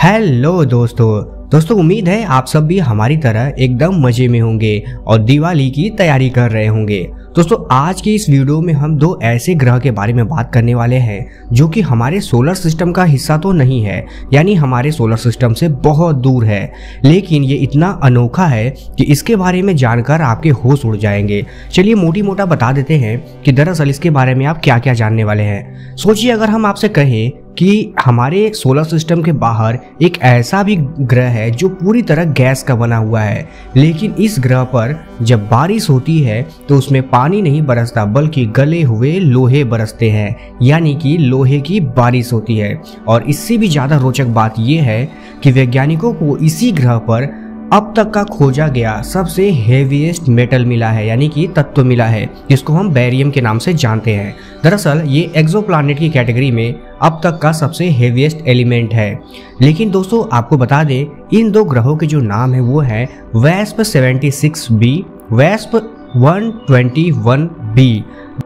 Hello दोस्तों उम्मीद है आप सब भी हमारी तरह एकदम मजे में होंगे और दिवाली की तैयारी कर रहे होंगे। दोस्तों आज की इस वीडियो में हम दो ऐसे ग्रह के बारे में बात करने वाले हैं जो कि हमारे सोलर सिस्टम का हिस्सा तो नहीं है, यानी हमारे सोलर सिस्टम से बहुत दूर है, लेकिन ये इतना अनोखा है कि इसके बारे में जानकर आपके होश उड़ जाएंगे। चलिए मोटी मोटा बता देते हैं कि दरअसल इसके बारे में आप क्या क्या जानने वाले हैं। सोचिए अगर हम आपसे कहें कि हमारे सोलर सिस्टम के बाहर एक ऐसा भी ग्रह है जो पूरी तरह गैस का बना हुआ है, लेकिन इस ग्रह पर जब बारिश होती है तो उसमें पानी नहीं बरसता बल्कि गले हुए लोहे बरसते हैं, यानी कि लोहे की बारिश होती है। और इससे भी ज़्यादा रोचक बात यह है कि वैज्ञानिकों को इसी ग्रह पर अब तक का खोजा गया सबसे हेवीएस्ट मेटल मिला है, यानी कि तत्व मिला है, जिसको हम बेरियम के नाम से जानते हैं। दरअसल ये एक्सोप्लैनेट की कैटेगरी में अब तक का सबसे हेवीएस्ट एलिमेंट है। लेकिन दोस्तों आपको बता दें, इन दो ग्रहों के जो नाम है वो है वेस्प 76b, वेस्प 121b।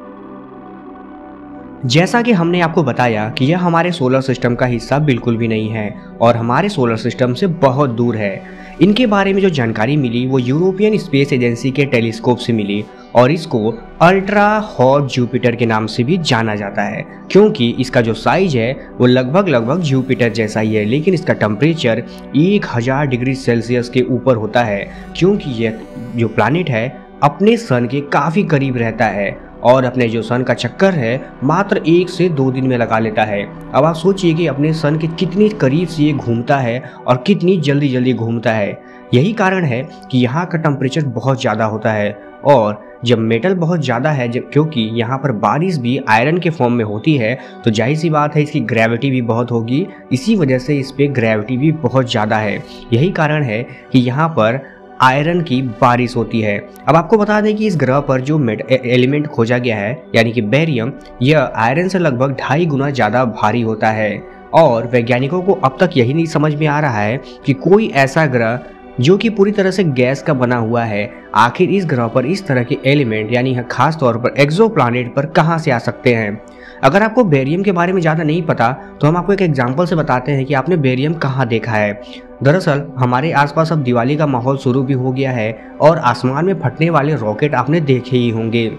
जैसा कि हमने आपको बताया कि यह हमारे सोलर सिस्टम का हिस्सा बिल्कुल भी नहीं है और हमारे सोलर सिस्टम से बहुत दूर है। इनके बारे में जो जानकारी मिली वो यूरोपियन स्पेस एजेंसी के टेलीस्कोप से मिली और इसको अल्ट्रा हॉट जुपिटर के नाम से भी जाना जाता है, क्योंकि इसका जो साइज है वो लगभग जुपिटर जैसा ही है, लेकिन इसका टेम्परेचर 1000 डिग्री सेल्सियस के ऊपर होता है, क्योंकि यह जो प्लैनेट है अपने सन के काफ़ी करीब रहता है और अपने जो सन का चक्कर है मात्र 1 से 2 दिन में लगा लेता है। अब आप सोचिए कि अपने सन के कितनी करीब से ये घूमता है और कितनी जल्दी घूमता है। यही कारण है कि यहाँ का टेम्परेचर बहुत ज़्यादा होता है और जब मेटल बहुत ज़्यादा है, जब क्योंकि यहाँ पर बारिश भी आयरन के फॉर्म में होती है तो जाहिर सी बात है इसकी ग्रेविटी भी बहुत होगी, इसी वजह से इस पर ग्रेविटी भी बहुत ज़्यादा है। यही कारण है कि यहाँ पर आयरन की बारिश होती है। अब आपको बता दें कि इस ग्रह पर जो एलिमेंट खोजा गया है यानी कि बेरियम, यह आयरन से लगभग 2.5 गुना ज़्यादा भारी होता है और वैज्ञानिकों को अब तक यही नहीं समझ में आ रहा है कि कोई ऐसा ग्रह जो कि पूरी तरह से गैस का बना हुआ है, आखिर इस ग्रह पर इस तरह के एलिमेंट यानी खास तौर पर एक्सोप्लैनेट पर कहां से आ सकते हैं। अगर आपको बेरियम के बारे में ज़्यादा नहीं पता तो हम आपको एक एग्जांपल से बताते हैं कि आपने बेरियम कहाँ देखा है। दरअसल हमारे आसपास अब दिवाली का माहौल शुरू भी हो गया है और आसमान में फटने वाले रॉकेट आपने देखे ही होंगे।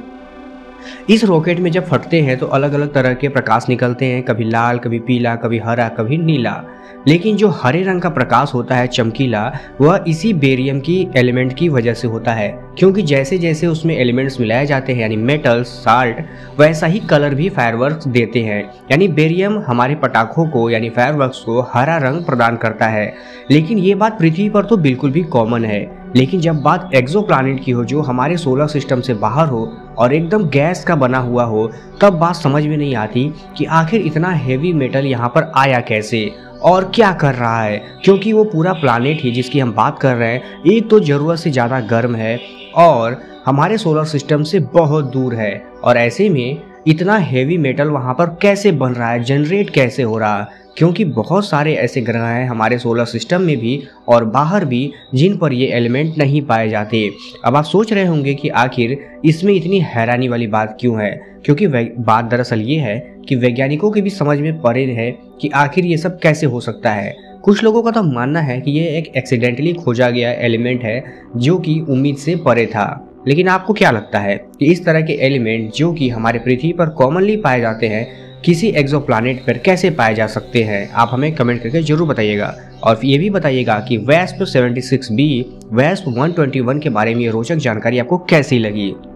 इस रॉकेट में जब फटते हैं तो अलग अलग तरह के प्रकाश निकलते हैं, कभी लाल, कभी पीला, कभी हरा, कभी नीला। लेकिन जो हरे रंग का प्रकाश होता है चमकीला, वह इसी बेरियम की एलिमेंट की वजह से होता है, क्योंकि जैसे जैसे उसमें एलिमेंट्स मिलाए जाते हैं यानी मेटल्स, साल्ट, वैसा ही कलर भी फायरवर्क्स देते हैं। यानी बेरियम हमारे पटाखों को यानी फायरवर्क्स को हरा रंग प्रदान करता है। लेकिन ये बात पृथ्वी पर तो बिल्कुल भी कॉमन है, लेकिन जब बात एक्सोप्लैनेट की हो जो हमारे सोलर सिस्टम से बाहर हो और एकदम गैस का बना हुआ हो, तब बात समझ में नहीं आती कि आखिर इतना हेवी मेटल यहाँ पर आया कैसे और क्या कर रहा है, क्योंकि वो पूरा प्लैनेट ही जिसकी हम बात कर रहे हैं एक तो ज़रूरत से ज़्यादा गर्म है और हमारे सोलर सिस्टम से बहुत दूर है, और ऐसे में इतना हेवी मेटल वहाँ पर कैसे बन रहा है, जनरेट कैसे हो रहा है, क्योंकि बहुत सारे ऐसे ग्रह हैं हमारे सोलर सिस्टम में भी और बाहर भी जिन पर ये एलिमेंट नहीं पाए जाते। अब आप सोच रहे होंगे कि आखिर इसमें इतनी हैरानी वाली बात क्यों है, क्योंकि बात दरअसल ये है कि वैज्ञानिकों की भी समझ में परे है कि आखिर ये सब कैसे हो सकता है। कुछ लोगों का तो मानना है कि ये एक एक्सीडेंटली खोजा गया एलिमेंट है जो कि उम्मीद से परे था। लेकिन आपको क्या लगता है कि इस तरह के एलिमेंट जो कि हमारे पृथ्वी पर कॉमनली पाए जाते हैं किसी एक्सोप्लैनेट पर कैसे पाए जा सकते हैं? आप हमें कमेंट करके जरूर बताइएगा और ये भी बताइएगा कि वेस्प 76b, वेस्प 121 के बारे में ये रोचक जानकारी आपको कैसी लगी।